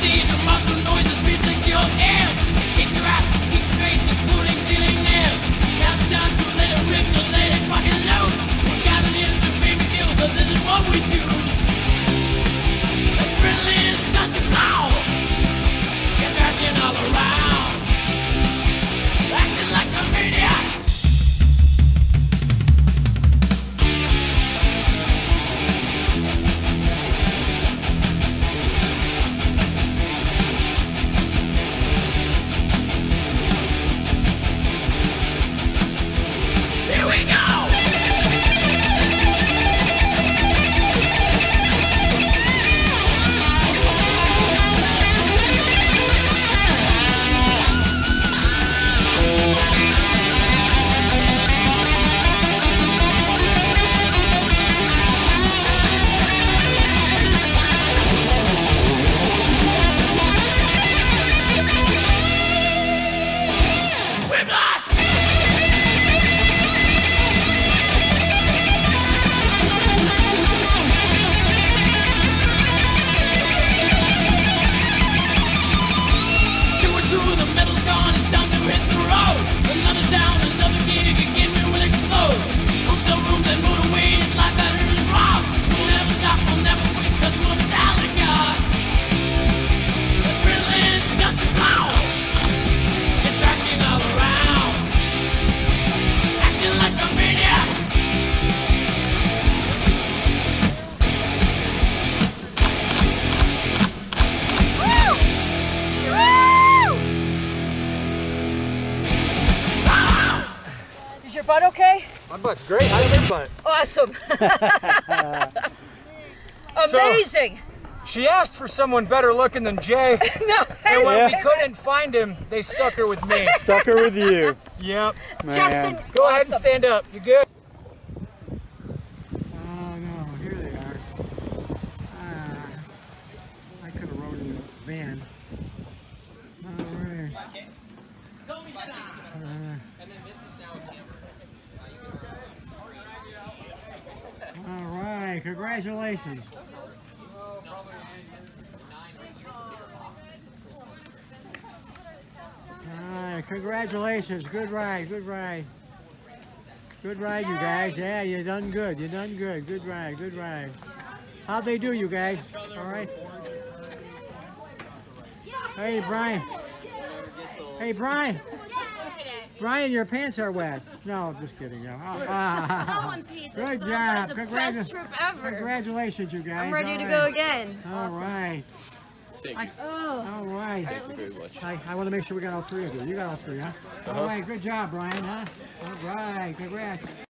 siege of muscle noises piercing your ears. Kicks your ass, kicks your face, exploding feeling nails. Now it's time to let it rip, to let it fucking loose. We're gathered here to baby kill, cause this is what we choose. Adrenaline starts to flow. You're thrashing all around, acting like a maniac. Here we go! Is your butt okay? My butt's great. How's your butt? Awesome. Amazing. So, she asked for someone better looking than Jay. No. And when we couldn't find him, they stuck her with me. Stuck her with you. Yep. Man. Justin, go ahead and stand up. You good? Oh no, here they are. I could have rode in the van. All right. All right, congratulations. All right, congratulations. Good ride, good ride. Good ride, you guys. Yeah, you done good. You done good. Good ride, good ride. How'd they do, you guys? All right. Hey, Brian. Hey, Brian. Brian, your pants are wet. No, just kidding. Good job. That's the best trip ever. Congratulations, you guys. I'm ready to go again. All right. All right. I want to make sure we got all three of you. You got all three, huh? All right. Good job, Brian, huh? All right. Congrats.